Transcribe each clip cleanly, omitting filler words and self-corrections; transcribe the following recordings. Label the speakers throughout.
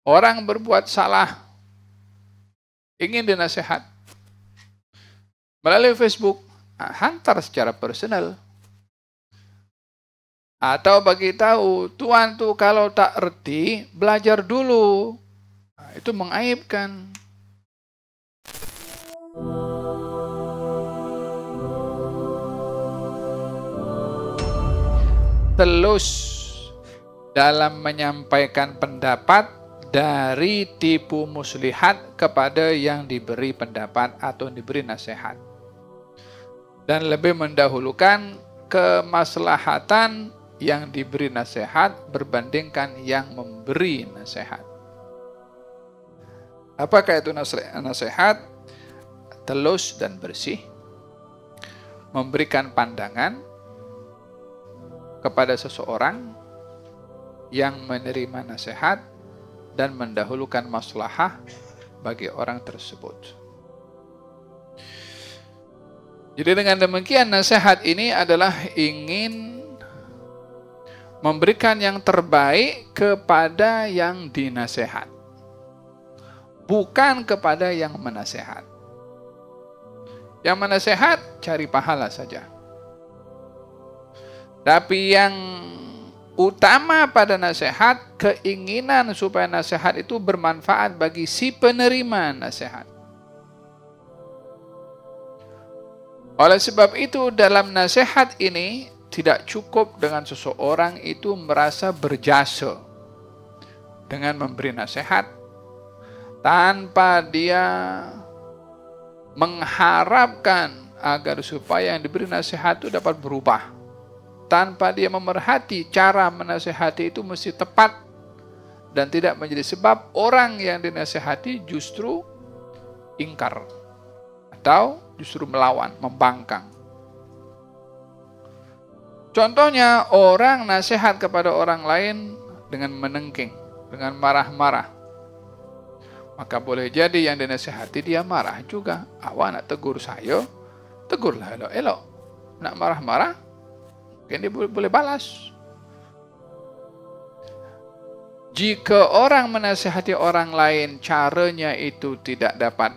Speaker 1: Orang berbuat salah, ingin dinasihat melalui Facebook, hantar secara personal. Atau bagi tahu, Tuan tuh kalau tak erti, belajar dulu. Nah, itu mengaibkan. Telus dalam menyampaikan pendapat dari tipu muslihat kepada yang diberi pendapat atau diberi nasihat. Dan lebih mendahulukan kemaslahatan yang diberi nasihat berbandingkan yang memberi nasihat. Apakah itu nasihat? Telus dan bersih, memberikan pandangan kepada seseorang yang menerima nasihat dan mendahulukan maslahah bagi orang tersebut. Jadi dengan demikian nasihat ini adalah ingin memberikan yang terbaik kepada yang dinasehat, bukan kepada yang menasehat. Yang menasehat cari pahala saja. Tapi yang utama pada nasihat, keinginan supaya nasihat itu bermanfaat bagi si penerima nasihat. Oleh sebab itu dalam nasihat ini tidak cukup dengan seseorang itu merasa berjasa dengan memberi nasihat tanpa dia mengharapkan agar supaya yang diberi nasihat itu dapat berubah, tanpa dia memerhati cara menasihati itu mesti tepat dan tidak menjadi sebab orang yang dinasihati justru ingkar atau justru melawan, membangkang. Contohnya orang nasihat kepada orang lain dengan menengking, dengan marah-marah. Maka boleh jadi yang dinasihati dia marah juga. Awak nak tegur saya, tegurlah elok-elok. Nak marah-marah, mungkin dia boleh balas. Jika orang menasihati orang lain caranya itu tidak dapat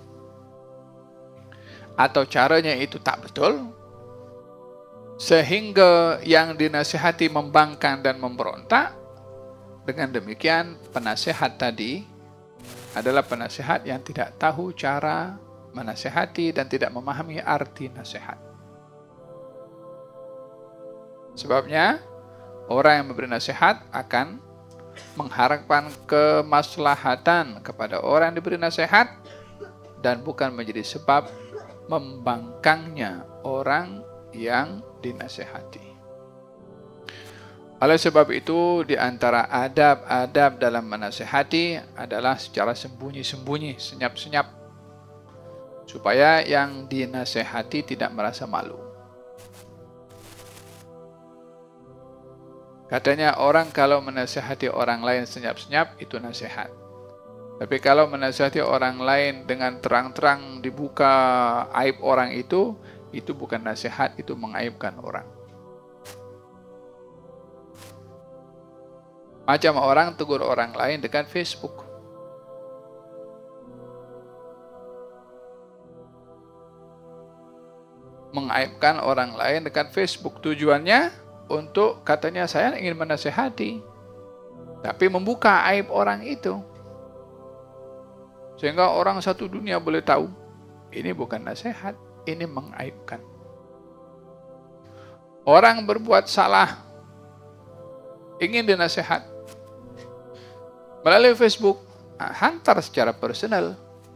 Speaker 1: atau caranya itu tak betul, sehingga yang dinasihati membangkang dan memberontak, dengan demikian penasihat tadi adalah penasihat yang tidak tahu cara menasihati dan tidak memahami arti nasihat. Sebabnya orang yang memberi nasihat akan mengharapkan kemaslahatan kepada orang yang diberi nasihat dan bukan menjadi sebab membangkangnya orang yang dinasihati. Oleh sebab itu, di antara adab-adab dalam menasihati adalah secara sembunyi-sembunyi, senyap-senyap, supaya yang dinasihati tidak merasa malu. Katanya orang kalau menasihati orang lain senyap-senyap, itu nasihat. Tapi kalau menasihati orang lain dengan terang-terang dibuka aib orang itu bukan nasihat, itu mengaibkan orang. Macam orang tegur orang lain dengan Facebook. Mengaibkan orang lain dengan Facebook. Tujuannya untuk katanya saya ingin menasihati. Tapi membuka aib orang itu. Sehingga orang satu dunia boleh tahu. Ini bukan nasihat. Ini mengaibkan. Orang berbuat salah, ingin dinasihat melalui Facebook, hantar secara personal.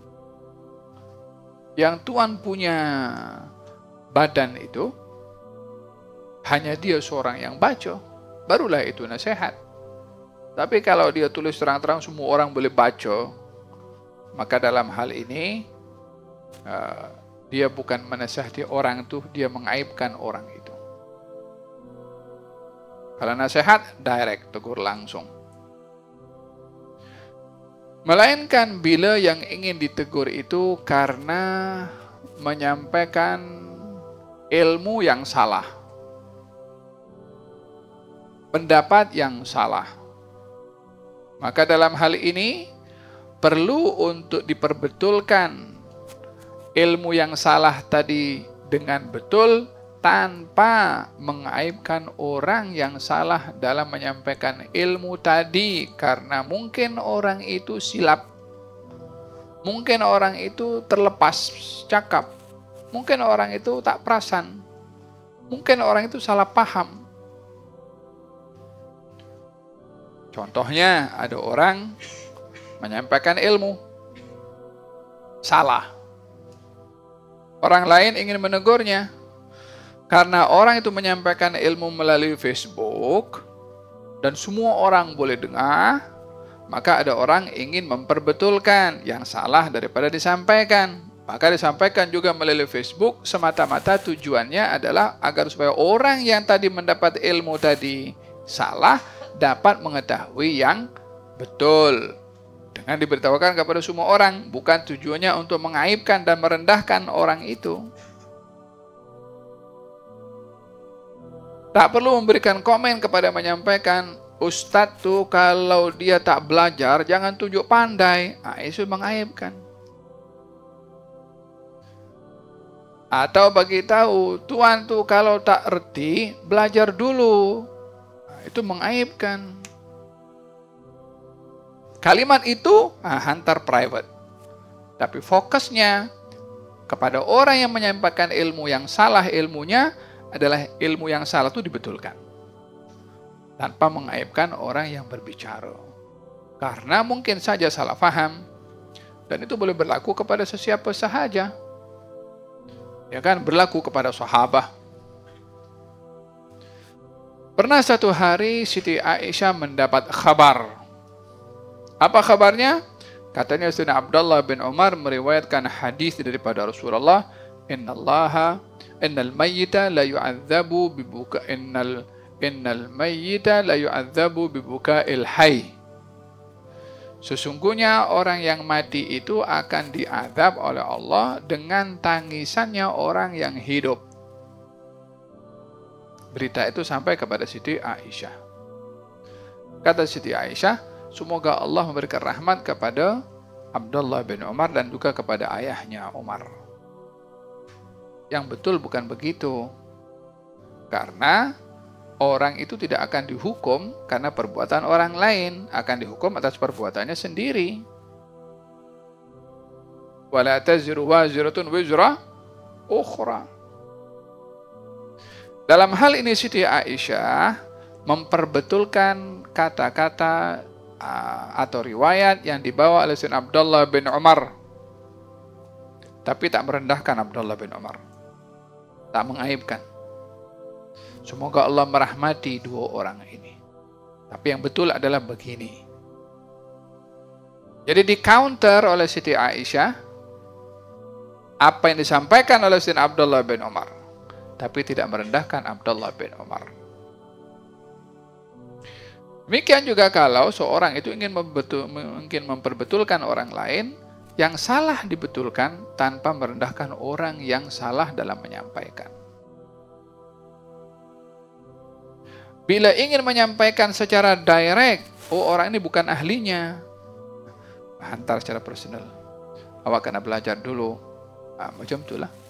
Speaker 1: Yang Tuan punya badan itu hanya dia seorang yang baca, barulah itu nasihat. Tapi kalau dia tulis terang-terang semua orang boleh baca, maka dalam hal ini dia bukan menasihati orang itu, dia mengaibkan orang itu. Kalau nasihat, direct, tegur langsung. Melainkan bila yang ingin ditegur itu karena menyampaikan ilmu yang salah, pendapat yang salah, Maka dalam hal ini perlu untuk diperbetulkan ilmu yang salah tadi dengan betul tanpa mengaibkan orang yang salah dalam menyampaikan ilmu tadi, karena mungkin orang itu silap, mungkin orang itu terlepas cakap, mungkin orang itu tak perasan, mungkin orang itu salah paham. Contohnya ada orang menyampaikan ilmu salah, orang lain ingin menegurnya. Karena orang itu menyampaikan ilmu melalui Facebook dan semua orang boleh dengar, maka ada orang ingin memperbetulkan yang salah daripada disampaikan. Maka disampaikan juga melalui Facebook, semata-mata tujuannya adalah agar supaya orang yang tadi mendapat ilmu tadi salah dapat mengetahui yang betul. Dengan diberitahukan kepada semua orang, bukan tujuannya untuk mengaibkan dan merendahkan orang itu. Tak perlu memberikan komen kepada menyampaikan, Ustadz tuh kalau dia tak belajar jangan tunjuk pandai. Itu mengaibkan. Atau bagi tahu, Tuan tuh kalau tak erti belajar dulu. Itu mengaibkan. Kalimat itu hantar private. Tapi fokusnya kepada orang yang menyampaikan ilmu yang salah ilmunya adalah ilmu yang salah itu dibetulkan. Tanpa mengaibkan orang yang berbicara. Karena mungkin saja salah paham. Dan itu boleh berlaku kepada sesiapa sahaja. Ya kan, berlaku kepada sahabat. Pernah satu hari Siti Aisyah mendapat kabar. Apa kabarnya? Katanya Sayyidina Abdullah bin Umar meriwayatkan hadis daripada Rasulullah, innal mayyita la yu'adzabu bibuka'il hayy. Sesungguhnya orang yang mati itu akan diazab oleh Allah dengan tangisannya orang yang hidup. Berita itu sampai kepada Siti Aisyah. Kata Siti Aisyah, semoga Allah memberikan rahmat kepada Abdullah bin Umar dan juga kepada ayahnya Umar. Yang betul bukan begitu. Karena orang itu tidak akan dihukum karena perbuatan orang lain, akan dihukum atas perbuatannya sendiri. Wala taziru waziratun wizra ukhra. Dalam hal ini Siti Aisyah memperbetulkan kata-kata atau riwayat yang dibawa oleh Sayyidina Abdullah bin Umar, tapi tak merendahkan Abdullah bin Umar, tak mengaibkan. Semoga Allah merahmati dua orang ini. Tapi yang betul adalah begini. Jadi di counter oleh Siti Aisyah apa yang disampaikan oleh Sayyidina Abdullah bin Umar, tapi tidak merendahkan Abdullah bin Umar. Demikian juga kalau seorang itu ingin memperbetulkan orang lain, yang salah dibetulkan tanpa merendahkan orang yang salah dalam menyampaikan. Bila ingin menyampaikan secara direct, orang ini bukan ahlinya, hantar secara personal. Awak kena belajar dulu. Macam itulah.